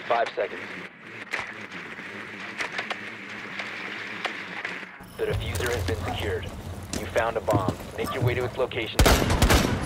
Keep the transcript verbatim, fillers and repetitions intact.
Five seconds. The diffuser has been secured. You found a bomb. Make your way to its location now.